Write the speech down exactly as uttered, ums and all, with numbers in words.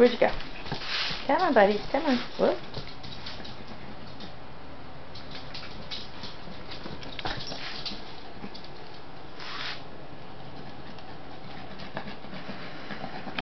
Where'd you go? Come on, buddy. Come on. Whoop.